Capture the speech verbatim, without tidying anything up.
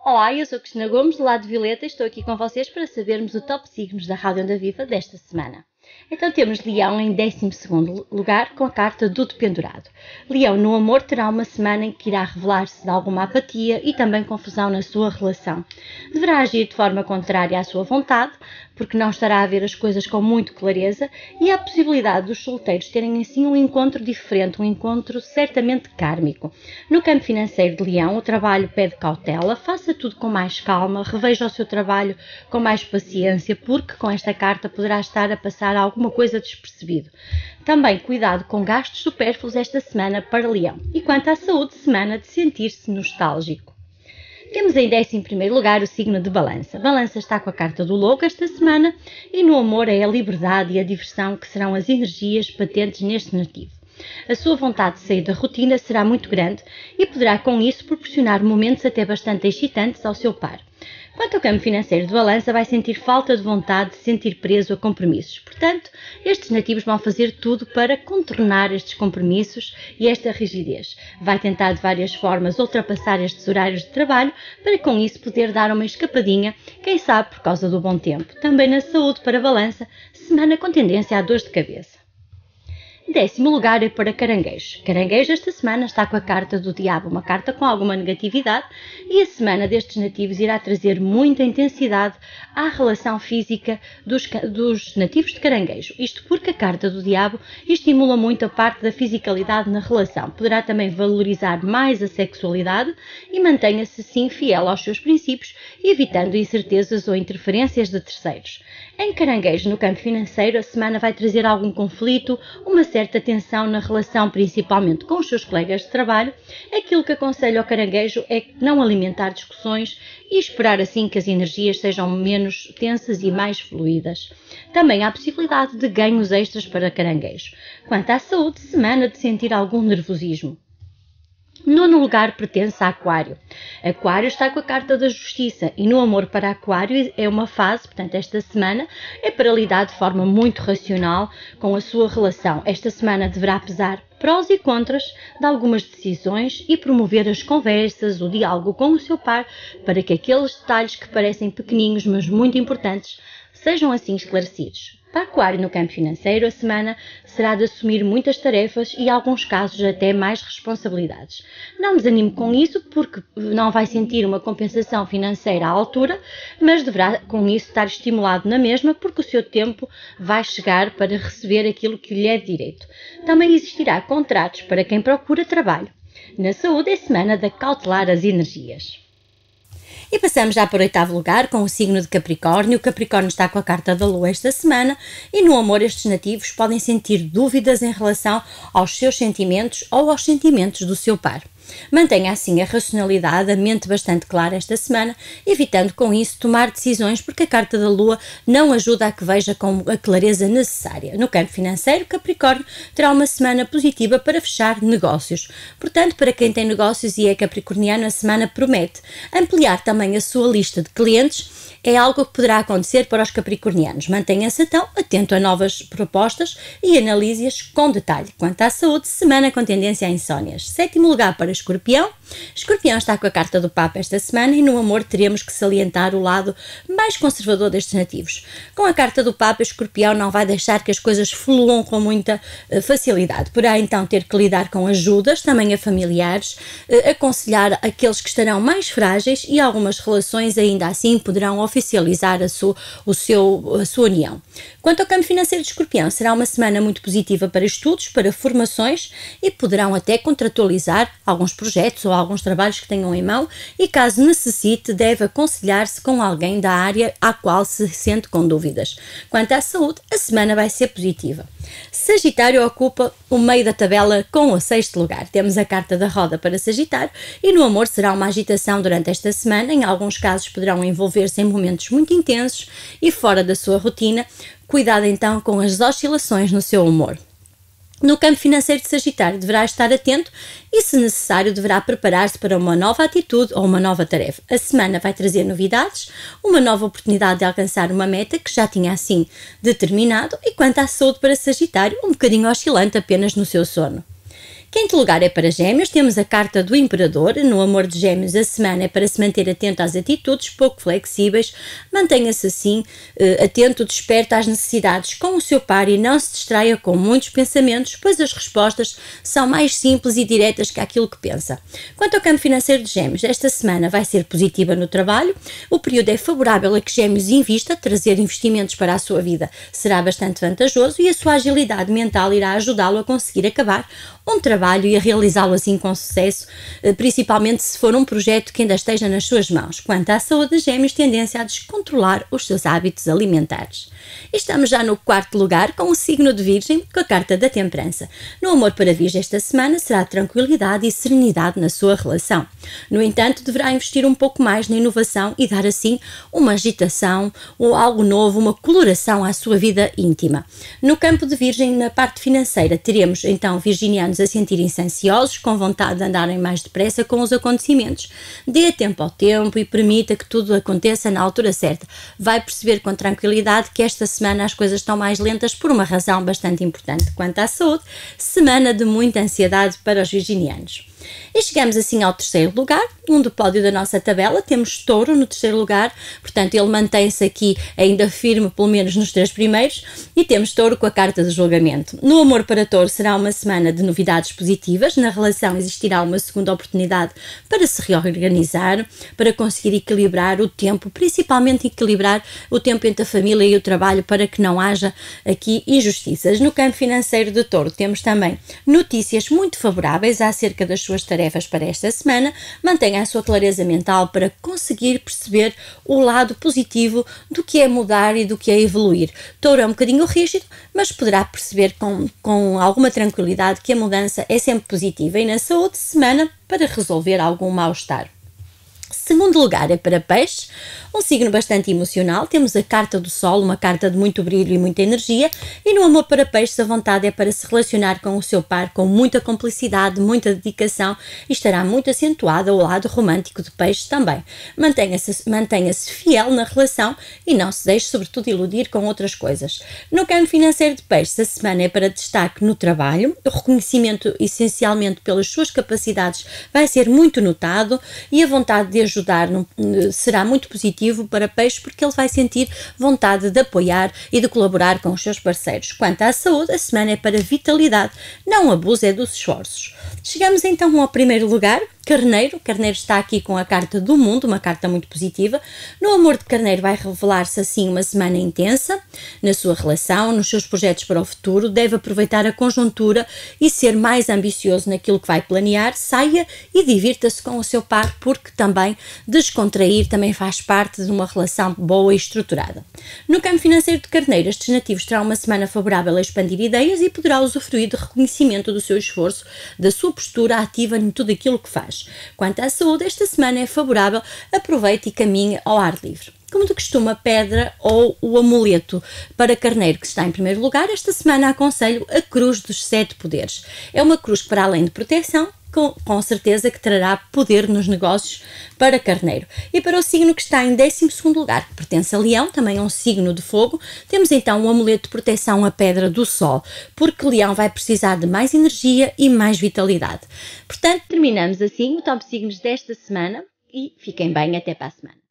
Olá, eu sou Cristina Gomes, do lado de Violeta, e estou aqui com vocês para sabermos o top signos da Rádio Onda Viva desta semana. Então temos Leão em décimo segundo lugar com a carta do Dependurado. Leão no amor terá uma semana em que irá revelar-se de alguma apatia e também confusão na sua relação. Deverá agir de forma contrária à sua vontade, porque não estará a ver as coisas com muito clareza, e há a possibilidade dos solteiros terem assim um encontro diferente, um encontro certamente kármico. No campo financeiro de Leão, o trabalho pede cautela, faça tudo com mais calma, reveja o seu trabalho com mais paciência, porque com esta carta poderá estar a passar alguma coisa despercebido. Também cuidado com gastos supérfluos esta semana para Leão. E quanto à saúde, semana de sentir-se nostálgico. Temos em décimo primeiro lugar o signo de Balança. Balança está com a carta do louco esta semana e no amor é a liberdade e a diversão que serão as energias patentes neste nativo. A sua vontade de sair da rotina será muito grande e poderá com isso proporcionar momentos até bastante excitantes ao seu par. Quanto ao campo financeiro de Balança, vai sentir falta de vontade de se sentir preso a compromissos. Portanto, estes nativos vão fazer tudo para contornar estes compromissos e esta rigidez. Vai tentar de várias formas ultrapassar estes horários de trabalho para com isso poder dar uma escapadinha, quem sabe por causa do bom tempo. Também na saúde para Balança, semana com tendência a dores de cabeça. Décimo lugar é para Caranguejo. Caranguejo esta semana está com a carta do Diabo, uma carta com alguma negatividade, e a semana destes nativos irá trazer muita intensidade à relação física dos, dos nativos de Caranguejo. Isto porque a carta do Diabo estimula muito a parte da fisicalidade na relação. Poderá também valorizar mais a sexualidade e mantenha-se assim fiel aos seus princípios, evitando incertezas ou interferências de terceiros. Em Caranguejo, no campo financeiro, a semana vai trazer algum conflito, uma certa tensão na relação, principalmente com os seus colegas de trabalho. Aquilo que aconselho ao Caranguejo é não alimentar discussões e esperar assim que as energias sejam menos tensas e mais fluídas. Também há a possibilidade de ganhos extras para Caranguejo. Quanto à saúde, semana de sentir algum nervosismo. Nono lugar pertence a Aquário. Aquário está com a carta da Justiça e no amor para Aquário é uma fase, portanto esta semana, é para lidar de forma muito racional com a sua relação. Esta semana deverá pesar prós e contras de algumas decisões e promover as conversas, o diálogo com o seu par, para que aqueles detalhes que parecem pequeninhos, mas muito importantes, sejam assim esclarecidos. Para Aquário, no campo financeiro, a semana será de assumir muitas tarefas e, em alguns casos, até mais responsabilidades. Não desanime com isso, porque não vai sentir uma compensação financeira à altura, mas deverá, com isso, estar estimulado na mesma, porque o seu tempo vai chegar para receber aquilo que lhe é de direito. Também existirá contratos para quem procura trabalho. Na saúde, é semana de acautelar as energias. E passamos já para o oitavo lugar com o signo de Capricórnio. O Capricórnio está com a carta da Lua esta semana e no amor estes nativos podem sentir dúvidas em relação aos seus sentimentos ou aos sentimentos do seu par. Mantenha assim a racionalidade, a mente bastante clara esta semana, evitando com isso tomar decisões, porque a carta da Lua não ajuda a que veja com a clareza necessária. No campo financeiro, Capricórnio terá uma semana positiva para fechar negócios. Portanto, para quem tem negócios e é capricorniano, a semana promete ampliar também a sua lista de clientes. É algo que poderá acontecer para os capricornianos. Mantenha-se então atento a novas propostas e analise-as com detalhe. Quanto à saúde, semana com tendência a insónias. Sétimo lugar para Escorpião. Escorpião está com a carta do Papa esta semana e no amor teremos que salientar o lado mais conservador destes nativos. Com a carta do Papa, Escorpião não vai deixar que as coisas fluam com muita uh, facilidade. Poderá então ter que lidar com ajudas, também a familiares, uh, aconselhar aqueles que estarão mais frágeis e algumas relações ainda assim poderão oficializar a sua, o seu, a sua união. Quanto ao campo financeiro de Escorpião, será uma semana muito positiva para estudos, para formações e poderão até contratualizar alguns projetos ou alguns trabalhos que tenham em mão e, caso necessite, deve aconselhar-se com alguém da área à qual se sente com dúvidas. Quanto à saúde, a semana vai ser positiva. Sagitário ocupa o meio da tabela com o sexto lugar. Temos a carta da roda para Sagitário e no amor será uma agitação durante esta semana. Em alguns casos poderão envolver-se em momentos muito intensos e fora da sua rotina. Cuidado então com as oscilações no seu humor. No campo financeiro de Sagitário deverá estar atento e, se necessário, deverá preparar-se para uma nova atitude ou uma nova tarefa. A semana vai trazer novidades, uma nova oportunidade de alcançar uma meta que já tinha assim determinado e, quanto à saúde para Sagitário, um bocadinho oscilante apenas no seu sono. Quinto lugar é para Gêmeos, temos a carta do Imperador. No amor de Gêmeos, a semana é para se manter atento às atitudes, pouco flexíveis. Mantenha-se assim, atento, desperto às necessidades com o seu par e não se distraia com muitos pensamentos, pois as respostas são mais simples e diretas que aquilo que pensa. Quanto ao campo financeiro de Gêmeos, esta semana vai ser positiva no trabalho. O período é favorável a que Gêmeos invista, trazer investimentos para a sua vida será bastante vantajoso e a sua agilidade mental irá ajudá-lo a conseguir acabar um trabalho e a realizá-lo assim com sucesso, principalmente se for um projeto que ainda esteja nas suas mãos. Quanto à saúde de Gêmeos, tendência a descontrolar os seus hábitos alimentares. E estamos já no quarto lugar com o signo de Virgem, com a carta da Temperança. No amor para Virgem esta semana será tranquilidade e serenidade na sua relação. No entanto, deverá investir um pouco mais na inovação e dar assim uma agitação ou algo novo, uma coloração à sua vida íntima. No campo de Virgem, na parte financeira, teremos então virginianos a sentirem-se ansiosos, com vontade de andarem mais depressa com os acontecimentos. Dê tempo ao tempo e permita que tudo aconteça na altura certa. Vai perceber com tranquilidade que esta semana as coisas estão mais lentas por uma razão bastante importante. Quanto à saúde, semana de muita ansiedade para os virginianos. E chegamos assim ao terceiro lugar, um do pódio da nossa tabela. Temos Touro no terceiro lugar, portanto ele mantém-se aqui ainda firme, pelo menos nos três primeiros, e temos Touro com a carta de julgamento. No amor para Touro será uma semana de novidades positivas, na relação existirá uma segunda oportunidade para se reorganizar, para conseguir equilibrar o tempo, principalmente equilibrar o tempo entre a família e o trabalho, para que não haja aqui injustiças. No campo financeiro de Touro temos também notícias muito favoráveis acerca das suas tarefas para esta semana. Mantenha a sua clareza mental para conseguir perceber o lado positivo do que é mudar e do que é evoluir. Touro é um bocadinho rígido, mas poderá perceber com, com alguma tranquilidade que a mudança é sempre positiva. E na saúde, semana para resolver algum mal-estar. Segundo lugar é para Peixes, um signo bastante emocional. Temos a carta do Sol, uma carta de muito brilho e muita energia, e no amor para Peixes a vontade é para se relacionar com o seu par com muita complicidade, muita dedicação, e estará muito acentuada ao lado romântico de Peixes também. Mantenha-se mantenha-se fiel na relação e não se deixe sobretudo iludir com outras coisas. No campo financeiro de Peixes, a semana é para destaque no trabalho. O reconhecimento essencialmente pelas suas capacidades vai ser muito notado e a vontade de ajudar no, será muito positivo para Peixe, porque ele vai sentir vontade de apoiar e de colaborar com os seus parceiros. Quanto à saúde, a semana é para vitalidade, não abuse é dos esforços. Chegamos então ao primeiro lugar, Carneiro. Carneiro está aqui com a carta do mundo, uma carta muito positiva. No amor de Carneiro vai revelar-se assim uma semana intensa na sua relação, nos seus projetos para o futuro. Deve aproveitar a conjuntura e ser mais ambicioso naquilo que vai planear. Saia e divirta-se com o seu par, porque também descontrair também faz parte de uma relação boa e estruturada. No campo financeiro de Carneiro, estes nativos terão uma semana favorável a expandir ideias e poderá usufruir de reconhecimento do seu esforço, da sua postura ativa em tudo aquilo que faz. Quanto à saúde, esta semana é favorável, aproveite e caminhe ao ar livre. Como de costume, a pedra ou o amuleto para Carneiro, que está em primeiro lugar, esta semana aconselho a Cruz dos Sete Poderes. É uma cruz que, para além de proteção, Com, com certeza que trará poder nos negócios para Carneiro. E para o signo que está em décimo segundo lugar, que pertence a Leão, também é um signo de fogo, temos então o amuleto de proteção, a Pedra do Sol, porque Leão vai precisar de mais energia e mais vitalidade. Portanto, terminamos assim o Top Signos desta semana e fiquem bem até para a semana.